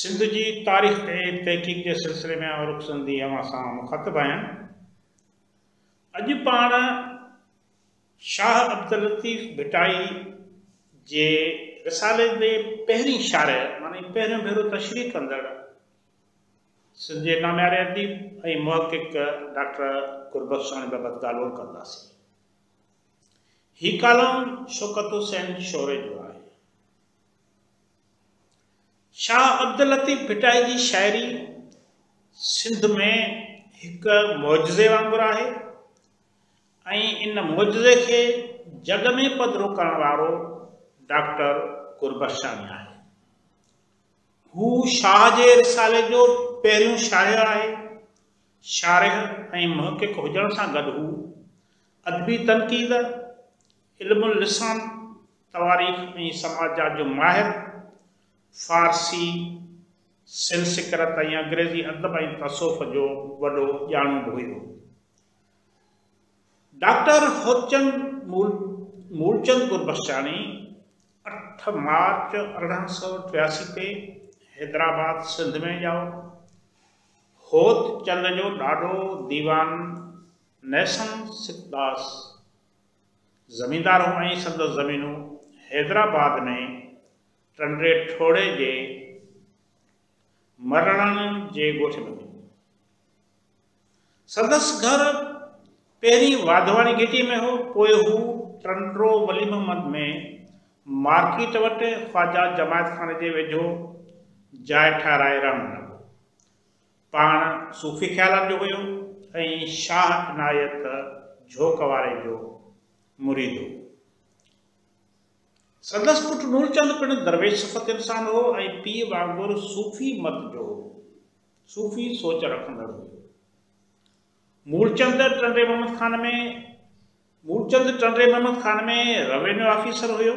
सिंध जी तारीख़ ते तहक़ीक़ के सिलसिले में और रुखसंदी असां मुखातिब आहियां। अॼु पाण शाह अब्दुल लतीफ़ भिटाई जे रिसाले जे पहिरीं शारे माने पहिरियों भेरो तशरीह कंदड़ सिंध जे नाम्यारे अदीब ऐं मुहक़िक़ डॉक्टर गुरबख्शानी बाबति ॻाल्हि कंदासीं। ही कालम शौकत हुसैन शौरे जो आहे। शाह अब्दुल लतीफ़ भिटाई जी शायरी सिंध में एक मौजज़े वांगुरु आहे ऐं इन मौजज़े के जग में पधिरो करण वारो डॉक्टर गुरबख्शानी आहे। हू शाह जे रिसाले जो पहिरियों शाइर आहे। शारिह ऐं मुहक़िक़ हुजण सां गॾु हू अदबी तनक़ीद, इल्मुल लिसान, तवारीख़ ऐं समाजात जो माहिर, फारसी, संस्कृत ऐं अंग्रेज़ी अदब ऐं तसौफ़ जो वॾो ॼाणू बि हुयो। डॉक्टर होतचंद मूलचंद गुरबख्शानी 8 मार्च 1883 ते हैदराबाद सिंध में ॼाओ। होतचंद जो ॾाढो दीवान नेसन सिकदास ज़मींदार हो ऐं संदसि ज़मीनूं हैदराबाद में टंडे ठोड़े जे मरणनि जे ॻोठ में हुई। संदसि घर पहिरीं वाधवानी घिटी में हो, पोइ हू टंडो वली मोहम्मद में मार्केट वटि ख्वाजा जमायत खाने जे वेझो जाइ ठाराए रहण लॻो। पाण सूफ़ी ख़्यालनि जो हुयो ऐं शाह इनायत झोक वारे जो मुरीद हो। संदसि पुट मूलचंद पिणु दरवेश सिफ़त इंसान हो ऐं पीउ वांगुरु सूफ़ी मत जो हो, सूफ़ी सोच रखंदड़ हो। मूलचंद टंडे मोहम्मद खान में रेवेन्यू ऑफिसर हुयो।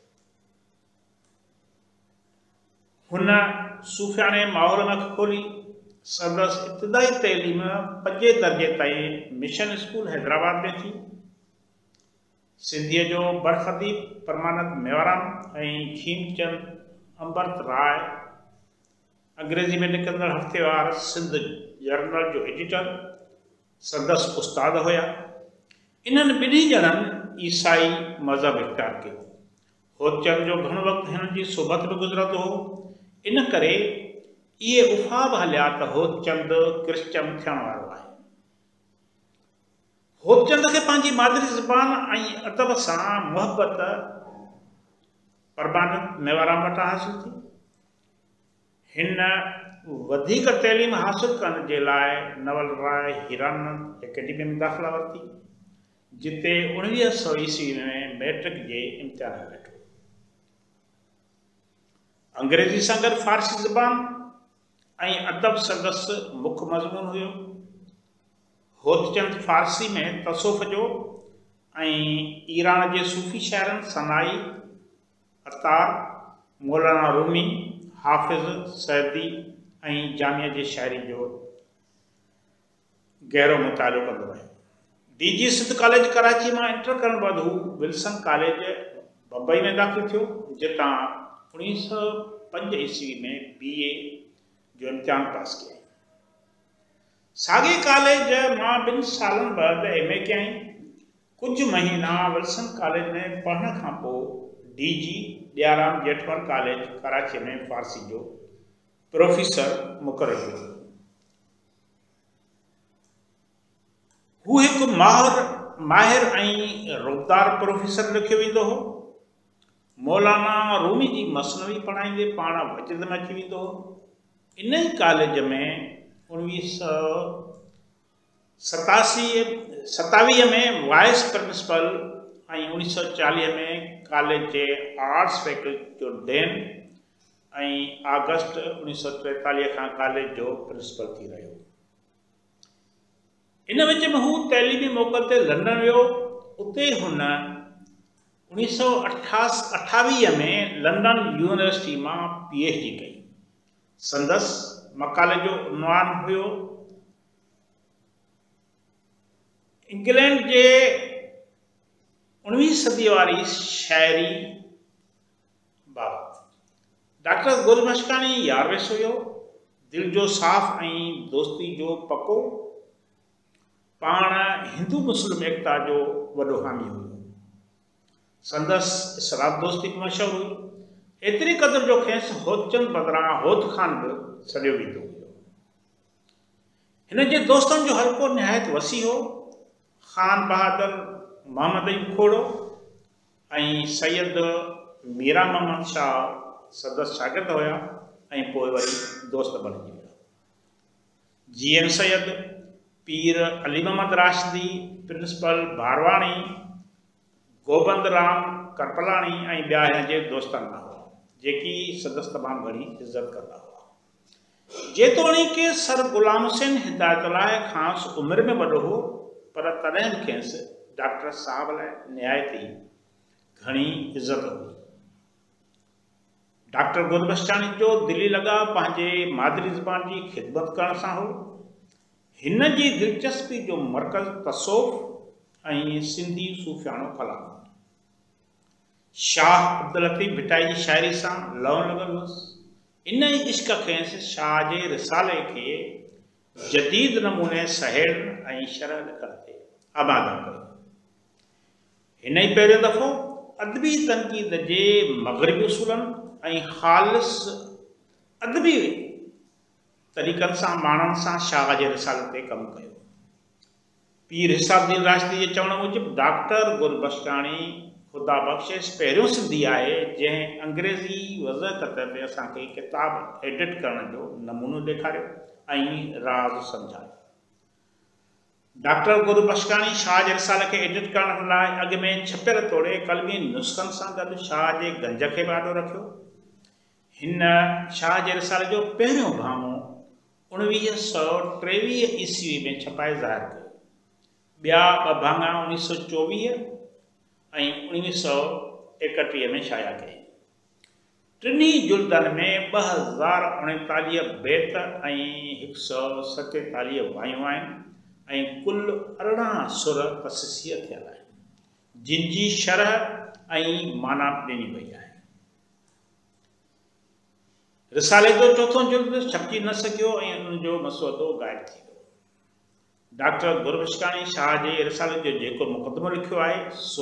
हुन सूफ़ियाने माहौल में खोली। संदसि इब्तिदाई तइलीम 5 दर्जे ताईं मिशन स्कूल हैदराबाद में थी। सिंधीअ जो बरखदीप परमानंद मेवाराम ऐं खीमचंद अम्बरत राय अंग्रेज़ी में निकंदड़ हफ़्तेवार सिंध जर्नल जो एडिटर संदसि उस्ताद हुया। इन्हनि ॿिन्ही ॼणनि ईसाई मज़हब इख्तियार कयो। होतचंद जो घणो वक़्तु हिननि जी सोबत में गुज़रंदो हो। इन करे इहे उफ़ा बि हलिया त होतचंद क्रिश्चन थियण वारो आहे। होतचंद के पंहिंजी मादरी ज़बान ऐं अदब सां मुहबत परमानंद मेवाराम वटां हासिल थी। हिन वधीक तइलीम हासिल करण जे लाइ नवल राय हीरानंद एकेडमी में दाख़िला वरिती, जिते 1900 ईस्वी में मैट्रिक जे इम्तिहान वेठो। अंग्रेज़ी सां गॾु फारसी ज़बान ऐं अदब संदसि मुख्य मज़मून हुयो। होतचंद फारसी में तसौफ़ जो ऐं ईरान जे सूफ़ी शाइरनि सनाई, अतार, मौलाना रूमी, हाफ़िज़ सैदी ऐं जामिया जे शाइरी जो गहरो मुतालो कंदो आहे। DG सिंध कॉलेज कराची मां इंटर करण बाद हू विल्सन कॉलेज बम्बई में दाख़िल थियो, जितां 1905 ईस्वी में BA जो इम्तिहान पास कयई। साॻे कॉलेज मां 2 सालनि बाद MA कयई। कुछ महीना विल्सन कॉलेज में पढ़ण खां पोइ DG ॾियाराम जेठवन कॉलेज कराची में फारसी जो प्रोफेसर मुक़ररु थियो। हू हिकु माहिर ऐं रोबदार प्रोफेसर लिखियो वेंदो हो। मौलाना रूमी जी मसनवी पढ़ाईंदे पाण वजद में अची वेंदो हो। इन ई कॉलेज में 1927 में वाइस प्रिंसिपल ऐं 1940 में कॉलेज जे आर्ट्स फैकल्टी जो डीन ऐं अगस्त 1943 खां कॉलेज जो प्रिंसिपल थी रहियो। इन विच में हू तइलीमी मोकल ते लंडन वियो। उते हुन 1928 में लंडन यूनिवर्सिटी मां PhD कई। संदसि मकाले जो उन्वान हुयो इंग्लैंड जे 19वीं सदी वारी शाइरी बाबति। डॉक्टर गुलबख्शानी यारवेस हुयो, दिल जो साफ़ ऐं दोस्ती जो पको, पाण हिंदू मुस्लिम एकता जो वॾो हामी हुयो। संदसि इस्लाम दोस्ती बि मशहूरु हुई। एतिरी क़दुरु जो खेसि होतचंद बदिरां होत खान बि सॾियो वेंदो हुयो। हिन जे दोस्तनि जो हल्को निहायत वसी हो। ख़ान बहादुर, मोहम्मद अयूब खोड़ो ऐं सैयद मीरा मोहम्मद शाह संदसि शागिर्द हुया ऐं पोइ वरी दोस्त बणिजी विया। GN सैयद, पीर अली मोहम्मद राशिदी, प्रिंसिपल भारवाणी, गोबंद राम करपलाणी ऐं ॿिया हिन जे दोस्तनि मां हुआ जेकी संदसि तमामु घणी इज़त कंदा हुआ। जेतोणीकि सर गुलाम हुसैन हिदायतुल्लाह ख़ासि उमिरि में वॾो हो, पर तॾहिं बि खेसि डॉक्टर साहब लाइ निहायत ई घणी इज़त हुई। डॉक्टर गुलबख्शानी जो दिली लगाव पंहिंजे मादरी ज़बान जी ख़िदमत करण सां हो। हिन जी दिलचस्पी जो मर्कज़ तसौफ़ ऐं सिंधी सूफ़ियानो कलाम। शाह अब्दुल लतीफ़ भिटाई जी शाइरी सां लव लॻल हुअसि। इन ई इश्क खेसि शाह जे रिसाले खे जदीद नमूने सहेड़ ऐं शरह लिखण ते आबादा कयो। हिन ई पहिरियों दफ़ो अदबी तनक़ीद जे मग़रिबी उसूलनि ऐं ख़ालिस अदबी तरीक़नि सां माण्हुनि सां शाह जे रिसाले ते कमु कयो। पीर हिसाबुद्दीन राशिदी जे चवण मूजिबि डॉक्टर गुलबख्शानी ख़ुदा बख़्शिश पहिरियों सिंधी आहे जंहिं अंग्रेज़ी वज़ाहत ते असांखे किताब एडिट करण जो नमूनो ॾेखारियो ऐं राज़ सम्झायो। डॉक्टर गुलबख्शानी शाह जे रिसाले खे एडिट करण लाइ अॻु में छपियल तोड़े कलमी नुस्ख़नि सां गॾु शाह जे गंज खे बि आॾो रखियो। हिन शाह जे रिसाले जो पहिरियों भाङो 1923 ईस्वी में छपाए ज़ाहिर कयो। ॿिया ॿ भाङा 1924 ऐं 1931 में शाया कई। टिनी जुल्दनि में 2039 बेत ऐं 147 वायूं आहिनि ऐं कुल 18 सुर तसिसीअ थियल आहिनि जिन जी शरह ऐं माना ॾिनी वई आहे। रिसाले जो चौथों जुल्द छपजी न सघियो ऐं उन जो मसौदो ग़ाइब थी वियो। डॉक्टर गुलबख्शानी शाह जे रिसाले जो जेको मुक़दमो लिखियो आहे सो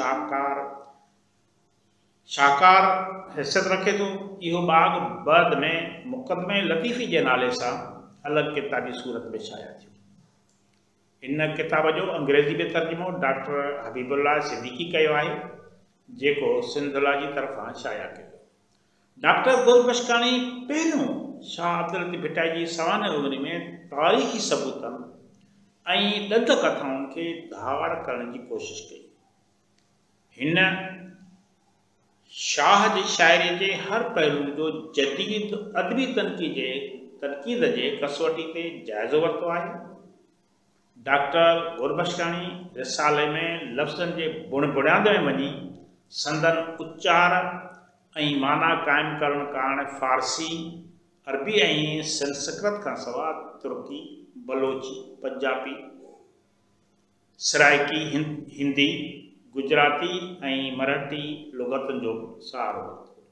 शाहकार हैसियत रखे थो। इहो बाग़ बाद में मुक़दमे लतीफ़ी जे नाले सां अलॻि किताबी सूरत में शाया थियो। इन किताब जो अंग्रेज़ी में तर्जुमो डॉक्टर हबीबुल्लाह सिद्दीकी कयो आहे जेको सिंधुला जी तरफ़ां शाया कयो। डॉक्टर गुलबख्शानी पहिरियों शाह अब्दुल लतीफ़ भिटाई जी सवाने उमिरि में तारीख़ी सबूतनि ऐं ॾंद कथाउनि खे धार करण जी कोशिश कई। हिन शाह जी शाइरी जे हर पहलू जो जदीद अदबी तनक़ीद जे कसवटी ते जाइज़ो वरितो आहे। डॉक्टर गुलबख्शानी रिसाले में लफ़्ज़नि जे बुणियाद में वञी संदन उच्चार ऐं माना क़ाइमु करण कारण फ़ारसी, अरबी ऐं संस्कृत खां सवाइ तुर्की, बलोची, पंजाबी, सराइकी, हिंदी, गुजराती ऐं मराठी लुग़तुनि जो सहारो वरितो।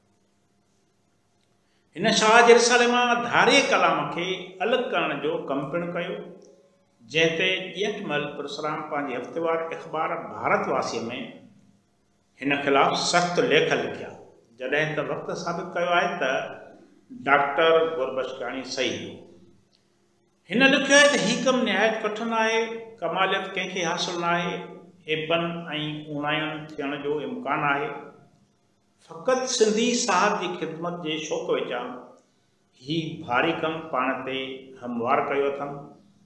हिन शाह जे रिसाले मां धारे कलाम खे अलॻि करण जो कमु पिणु कयो जंहिं ते ॼेठमल परसराम पंहिंजे हफ़्तेवार अख़बार भारतवासीअ में हिन ख़िलाफ़ सख़्तु लेख लिखिया, जॾहिं त वक़्तु साबित कयो आहे त डॉक्टर गुलबख्शानी सही हो। हिन लिखियो आहे त हीउ कमु निहायत कठिन आहे, कमालियत कंहिंखे हासिलु न आहे, एपन ऐं उणायुनि थियण जो इम्कान आहे। फ़क़ति सिंधी साहब जी ख़िदमत जे शौक़ वेचां हीउ भारी कमु पाण ते हमवार कयो अथनि।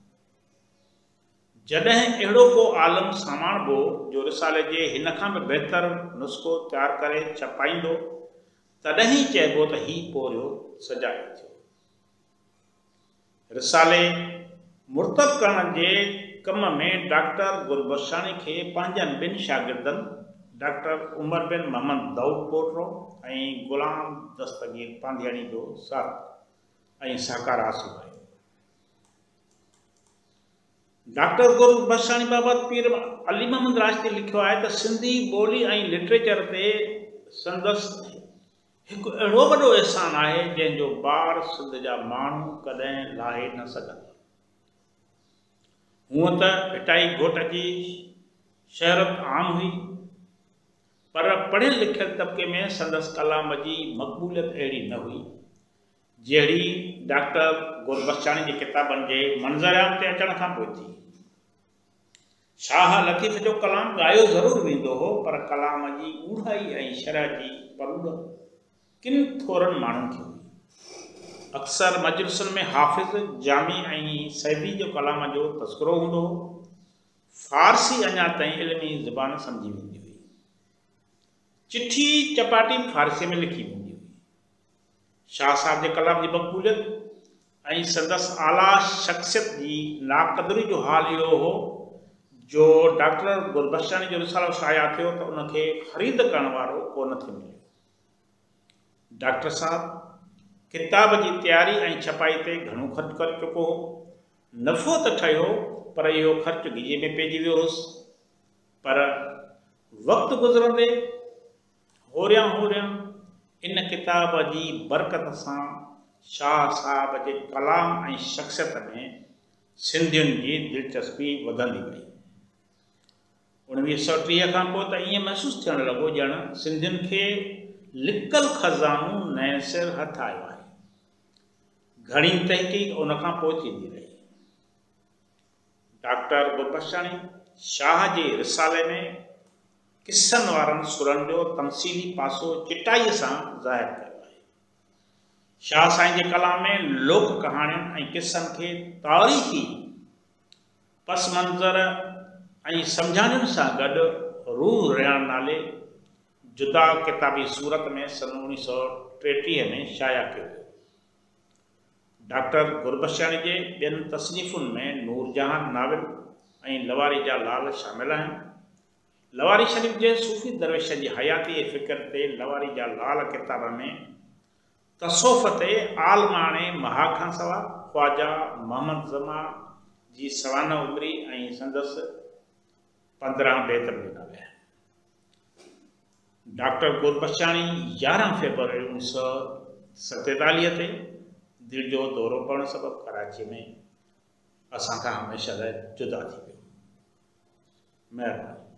जॾहिं अहिड़ो को आलम सामाणबो जो रिसाले जे हिन खां बि बहितर नुस्ख़ो तयारु करे छपाईंदो तॾहिं चइबो त हीउ पोरियो सजायो थियो। रिसाले मुर्तब करण जे कम में डॉक्टर गुलबख्शानी खे पंहिंजनि ॿिनि शागिर्दनि डॉक्टर उमर बिन मोहम्मद दाऊद पोटरो ऐं गुलाम दस्तगीर पांधियाणी जो साथ ऐं सहकार हासिलु आहे। डॉक्टर गुलबख्शानी बाबति पीर अली मोहम्मद राशिदी लिखियो आहे त सिंधी ॿोली ऐं लिटरेचर ते संदसि हिकु अहिड़ो वॾो एहसान आहे जंहिंजो ॿार सिंध जा माण्हू कॾहिं लाहे न सघंदा। हूअं त भिटाई घोट जी शहरत आम हुई, पर पढ़ियल लिखियल तबिके में संदसि कलाम जी मक़बूलियत अहिड़ी न हुई जहिड़ी डॉक्टर गुरबख्शानी जी किताबनि जे मंज़रिआम ते अचण खां पोइ थी। शाह लतीफ़ जो कलाम ॻायो ज़रूरु वेंदो हो, पर कलाम जी ॻूढ़ाई ऐं शरह जी परूर किन थोरनि माण्हुनि खे हुई। अक्सर मजलिसुनि में हाफ़िज़, जामी ऐं सैदी जो कलाम जो तज़किरो हूंदो हो। फ़ारसी अञा ताईं इल्मी ज़बान सम्झी वेंदी हुई। चिठी चपाटी फ़ारसी में लिखी वेंदी हुई। शाह साहब जे कलाम जी मक़बूलियत ऐं संदसि आला शख़्सियत जी नाक़दरी जो हाल इहो हो जो डॉक्टर गुरबख्शानी जो रिसालो शाया थियो त उनखे ख़रीद करण वारो को न थे मिलियो। डॉक्टर साहब किताब जी तैयारी ऐं छपाई ते घणो ख़र्च करे चुको हो। नफ़ो त ठहियो, पर इहो ख़र्च गिजे में पइजी वियो हुउसि। पर वक़्तु गुज़रंदे होरियां होरियां इन किताब जी बरकत सां शाह साहब जे कलाम ऐं शख़्सियत में सिंधियुनि जी दिलचस्पी वधंदी वई। 1930 खां पोइ त ईअं महसूसु थियणु लॻो ॼण सिंधियुनि खे लिकल खज़ानो नए सिर हथ आयो आहे। घणी तहक़ीक़ उन खां पोइ थींदी रही। डॉक्टर गुरबख्शानी शाह जे रिसाले में किस्सनि वारनि सुरनि जो तमसीली पासो चिटाईअ सां ज़ाहिर कयो आहे। शाह साईं जे कलाम में लोक कहाणियुनि ऐं किस्सनि खे तारीख़ी पस मंज़र ऐं सम्झाणियुनि सां गॾु रूह रियाण नाले जुदा किताबी सूरत में सन 1933 में शाया कयो वियो। डॉक्टर गुरबख्शानी जे ॿियनि तसनीफ़ुनि में नूरजहान नाविल ऐं लवारी जा लाल शामिल आहिनि। लवारी शरीफ़ जे सूफ़ी दरवेश जी हयाती ऐं फ़िक्र ते लवारी जा लाल किताब में तसौफ़ ते आलमाणे महा खां सवाइ ख्वाजा मोहम्मद ज़मा जी सवाना उमरी ऐं संदसि 15 बैत ॾिना विया। डॉक्टर गुरबख्शानी 11 फरवरी 1947 ते दिलि जो दौरो पवण सबबु कराची में असां खां हमेशह लाइ जुदा थी वियो। महिरबानी।